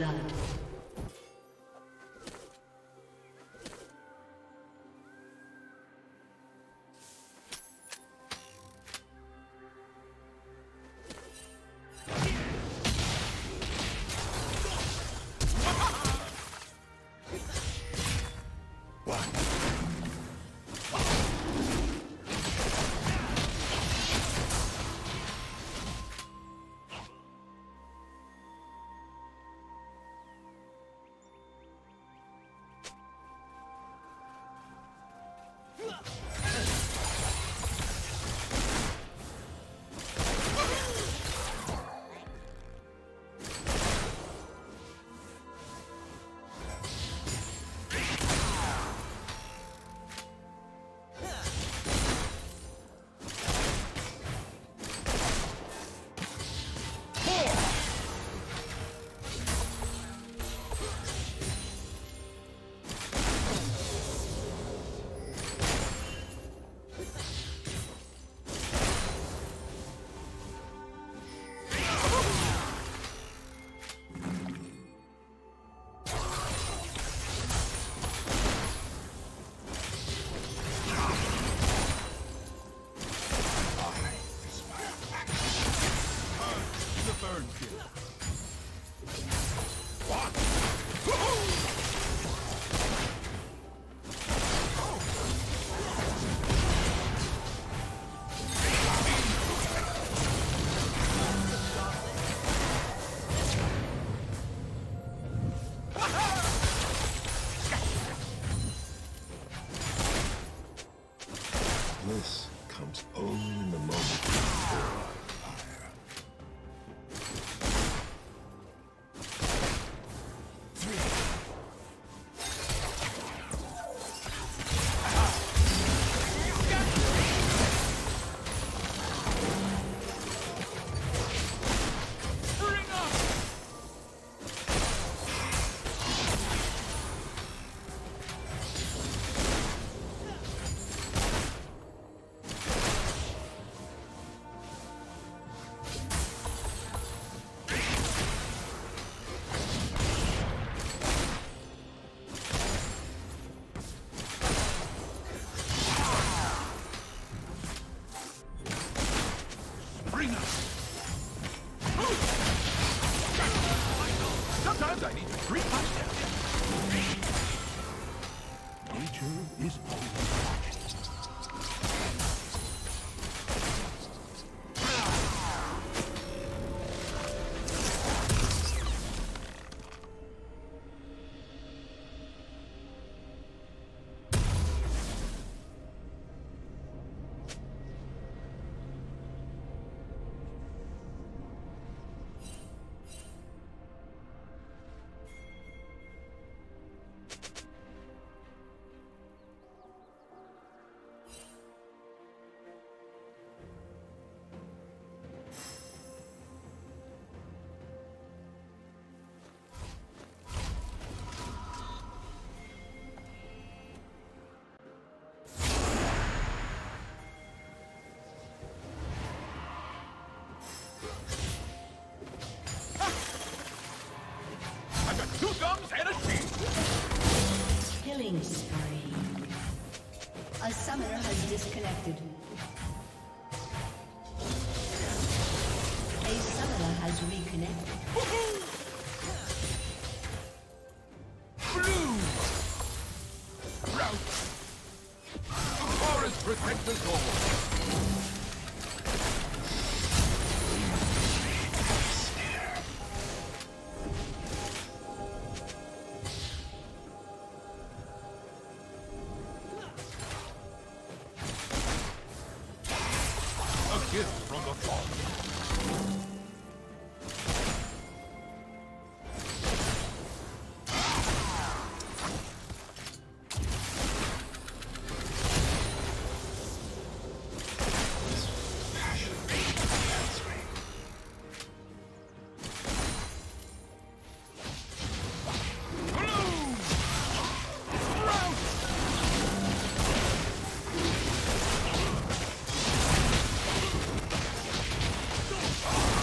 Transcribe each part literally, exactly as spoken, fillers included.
blood. Bliss comes only in the moment of fire. Sometimes I need to treat myself. Nature is always right. Two gums and a shield. Killing spree. A summoner has disconnected. A summoner has reconnected. Blue. Rout. The forest protects us all. Gift from the fall. Oh!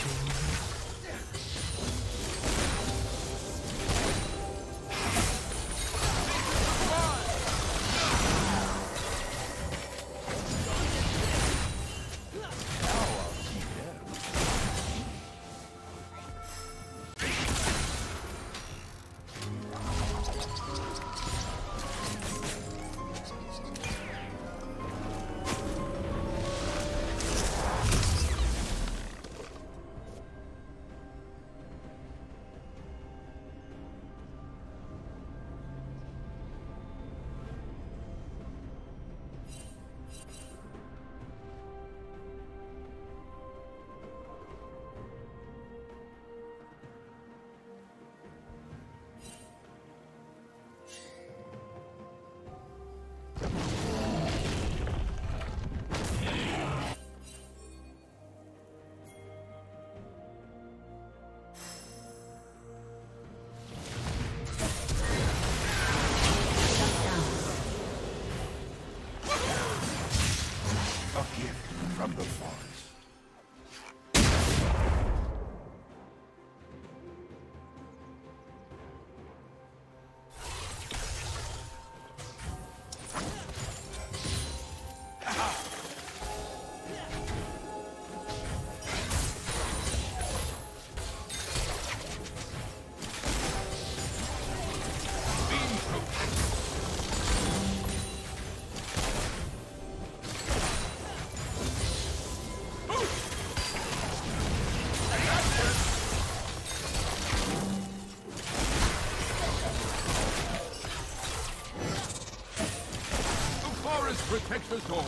Protect us all.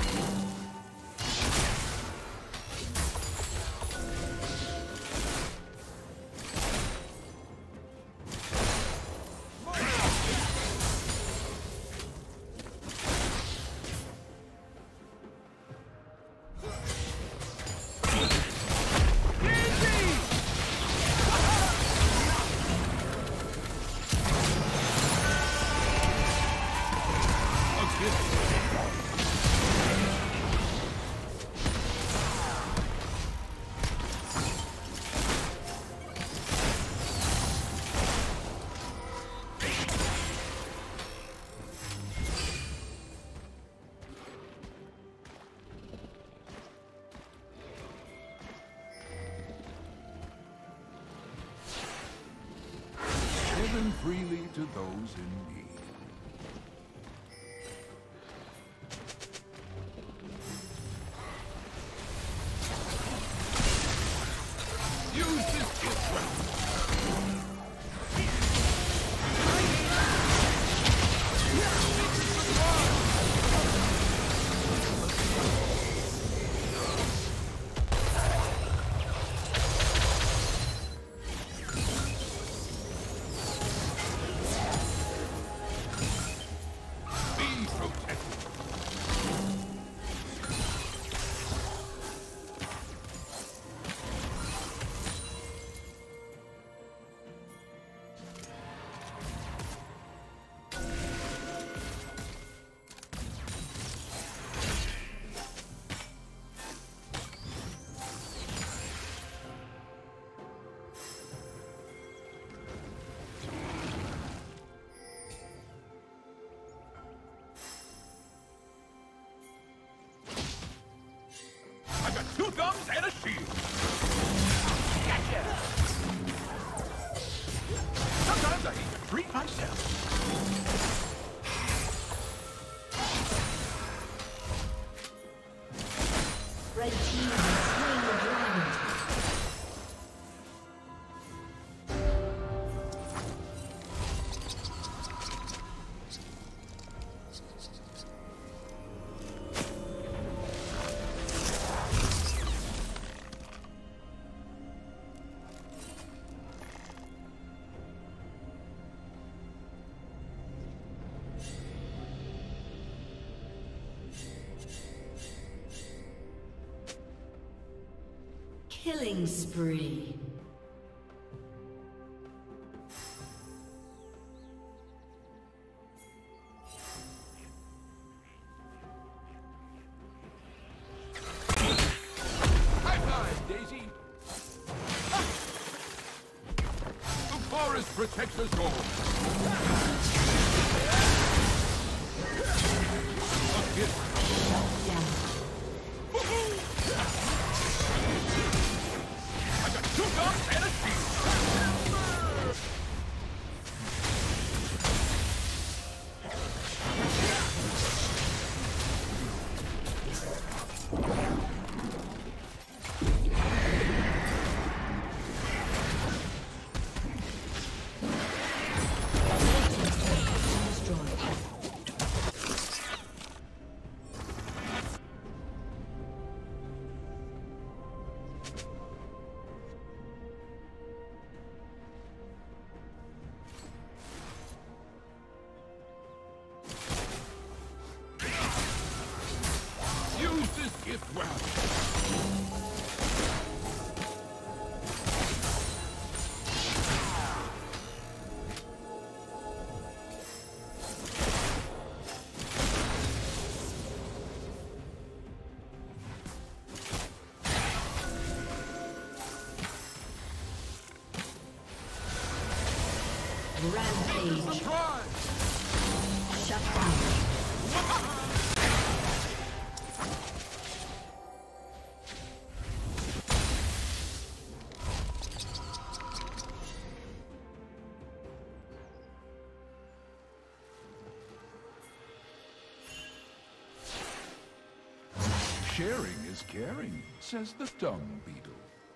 Given freely to those in need. Use this gift weapon. Two thumbs and a shield. Gotcha. Sometimes I need to treat myself. Red team has slain the dragon. Killing spree. High five, Daisy. protects us all. A gift. I got two guns and a shield. Use this gift well. Rampage. Surprise! Shut down. Sharing is caring, says the dung beetle.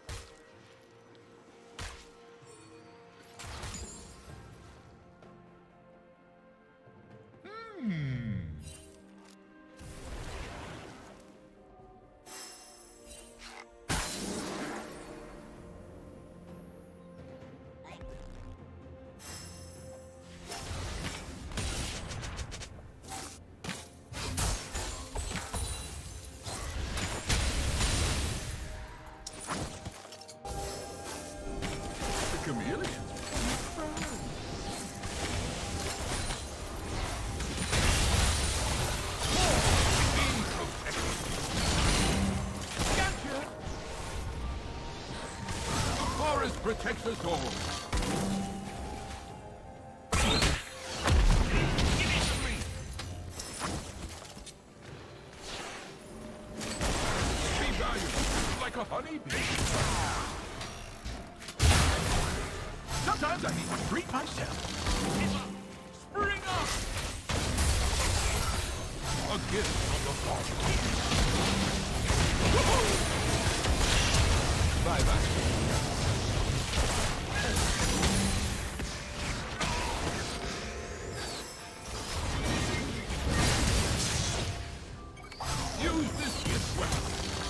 Chameleons. Being protected. Gotcha. The forest protects us all. Give it to me. Be valuable like a honeybee. Sometimes I need to treat myself. Spring up! A gift from the Father. Bye-bye. Use this gift well.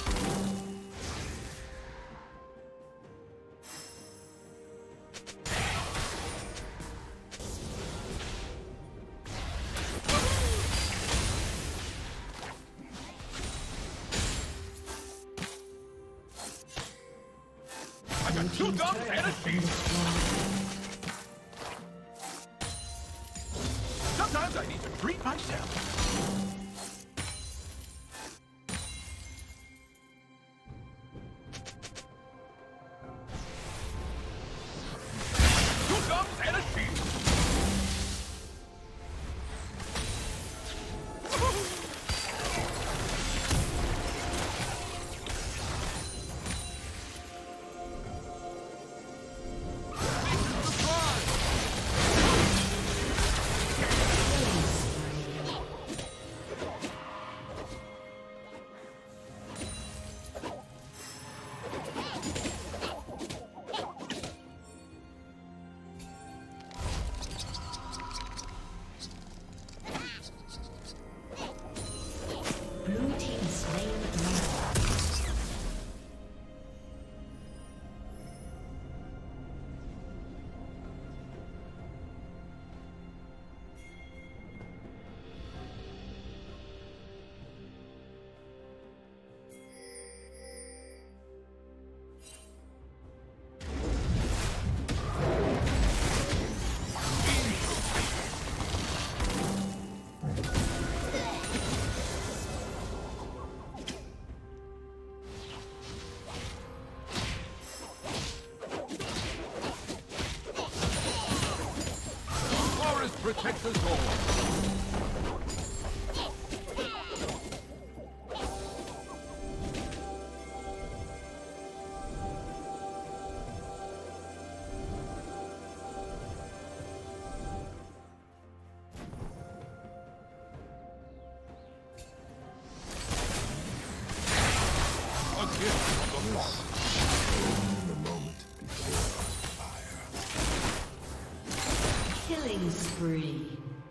I got two guns and a shield. Sometimes I need to treat myself. Two guns and a shield. protects us all. Killing spree.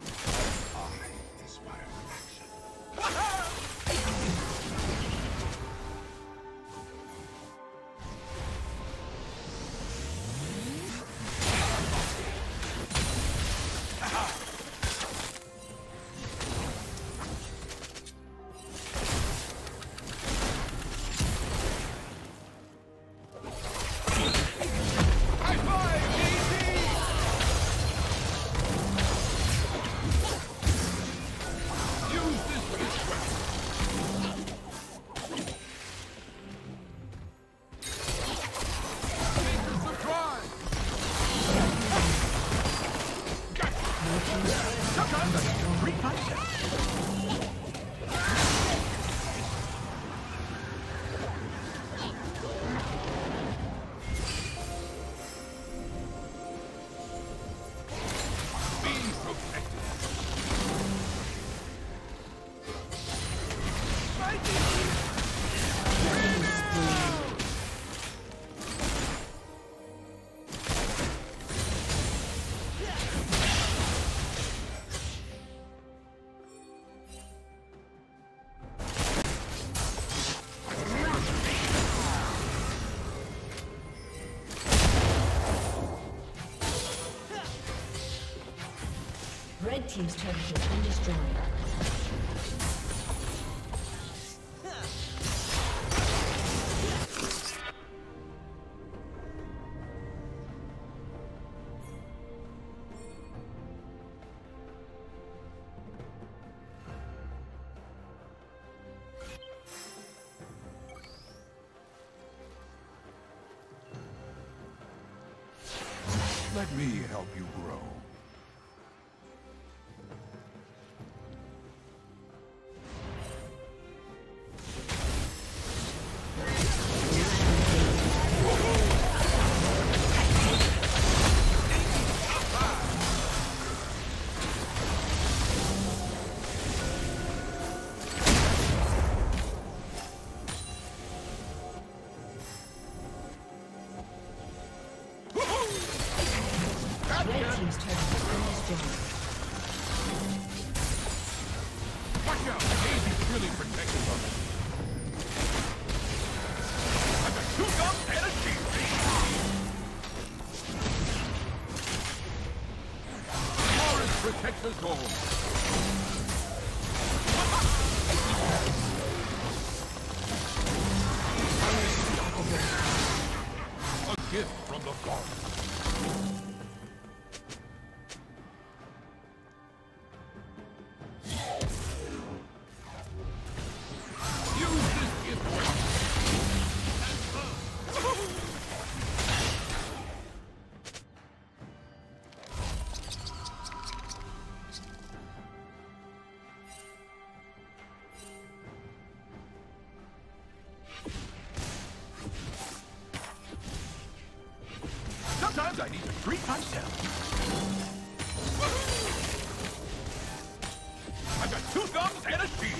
Red team's turret has been destroyed. Let me help you grow. Watch out! Aery's really protective of it. I've got two guns and a shield! Forest protects us all. A gift from the forest. Sometimes I need to treat myself. I've got two guns and a shield.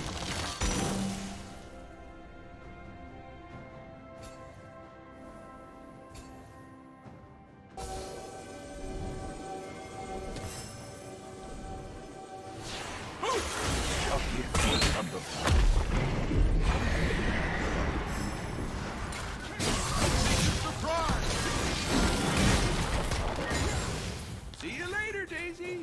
A gift from the forest. See you later, Daisy!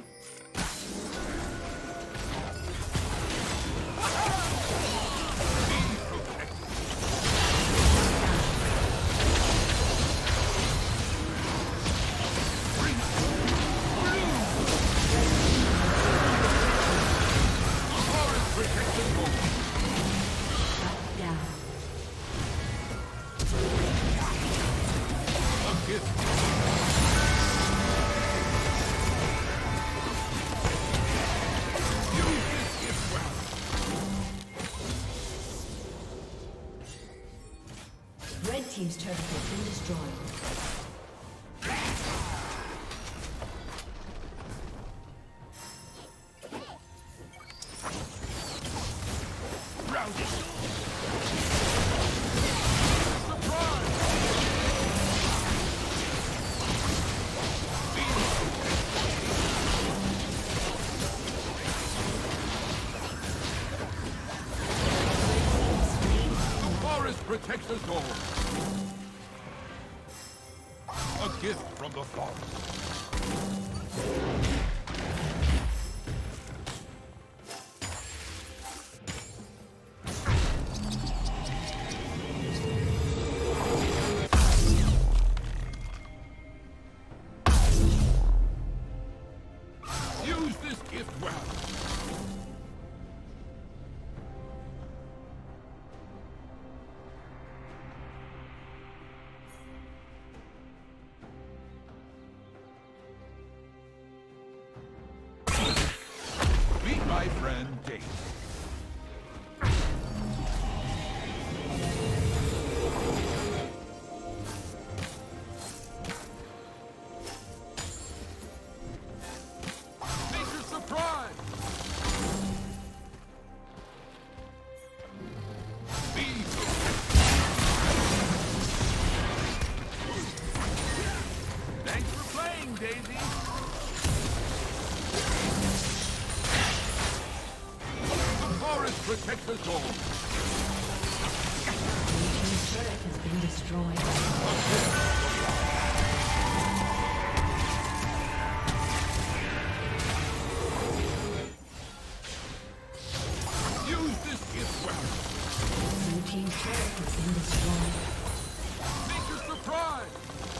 protects us all. A gift from the forest. Use this gift well. Meet my friend Dave. Major surprise! Be Thanks for playing, Daisy. The forest protects us all. Team's turret has been destroyed. Use this gift well. Blue team's turret has been destroyed. Major surprise!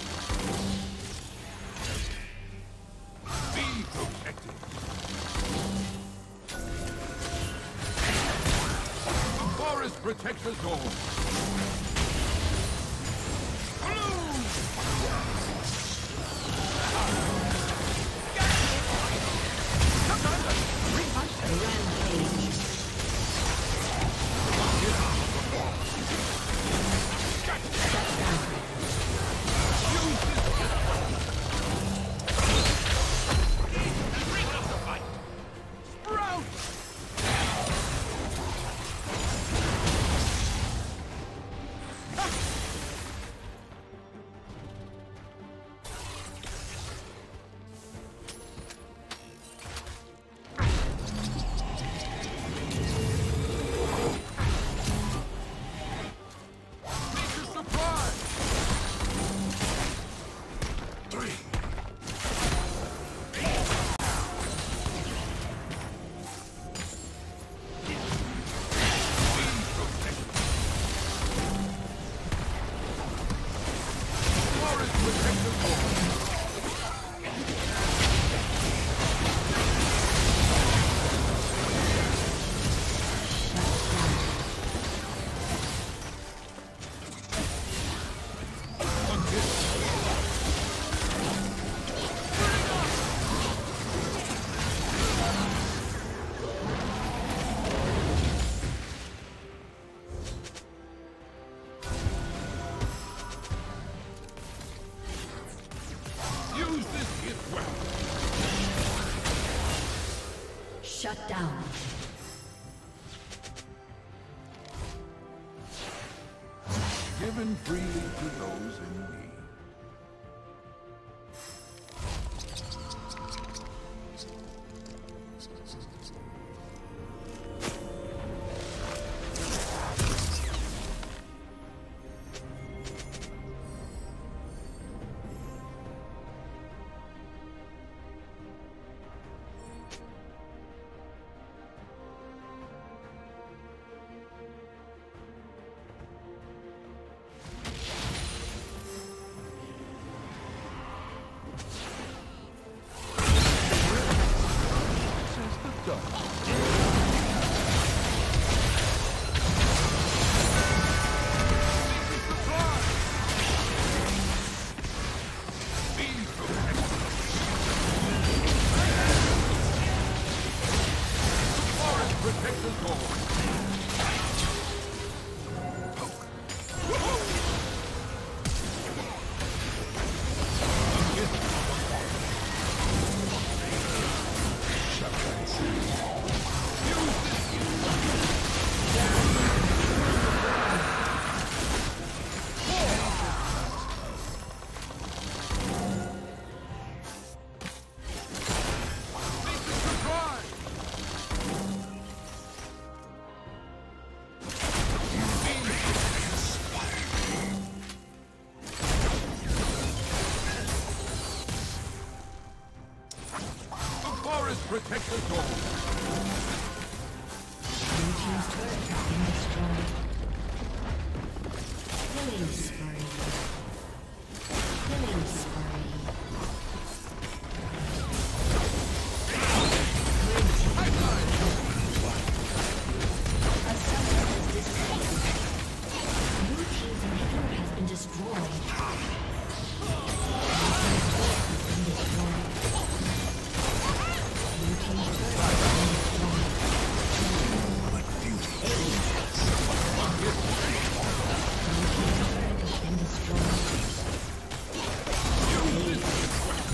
Be protected. The forest protects us all. Blue! Sometimes I bring myself. Rampage. Use this gift well. Bring up the fight. Sprout! Major surprise! Three. Be protected. Forest protects us all. A gift. Use this gift well. Shut down. Given freely to those in need. protect the door. Blue team's turret has been destroyed. Killing spree. Killing spree. A summoner has disconnected. Blue team's inhibitor has been destroyed.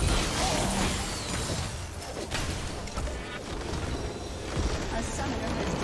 A summoner has